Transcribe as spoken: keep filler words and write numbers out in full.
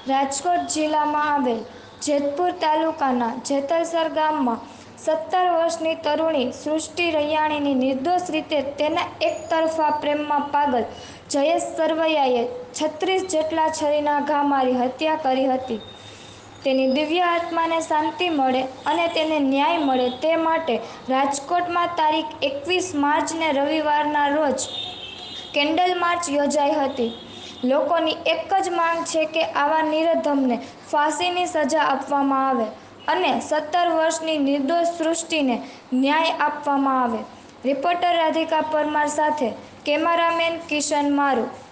રાજકોટ જિલ્લામાં આવેલ જેતપુર તાલુકાના જેતલસર ગામમાં સત્તર વર્ષની તરુણી સૃષ્ટિ રૈયાણીની નિર્દોષ રીતે તેના એકતરફા પ્રેમમાં પાગલ જયેશ સરવૈયાએ છત્રીસ જેટલા છરીના ઘા મારી હત્યા કરી હતી. તેની દિવ્ય આત્માને શાંતિ મળે અને તેને ન્યાય મળે તે માટે રાજકોટમાં તારીખ એકવીસ માર્ચને રવિવારના રોજ કેન્ડલ માર્ચ યોજાઈ હતી. લોકોની એક જ માંગ છે કે આવા નિર્ધમને ફાંસીની સજા આપવામાં આવે અને સત્તર વર્ષની નિર્દોષ સૃષ્ટિને ન્યાય આપવામાં આવે. રિપોર્ટર રાધિકા પરમાર સાથે કેમેરામેન કિશન મારુ.